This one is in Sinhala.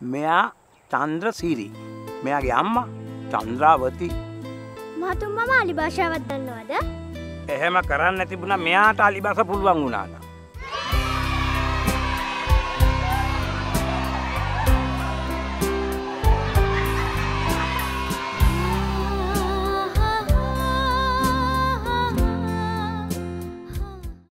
මෙයා චන්ද්‍රසිරි. මෙයාගේ අම්මා චන්ද්‍රාවති. මහතුන් මම අලි භාෂාවක් දන්නවද? එහෙම කරන්න තිබුණා මෙයාට අලි භාෂාව පුළුවන් වුණා නම්.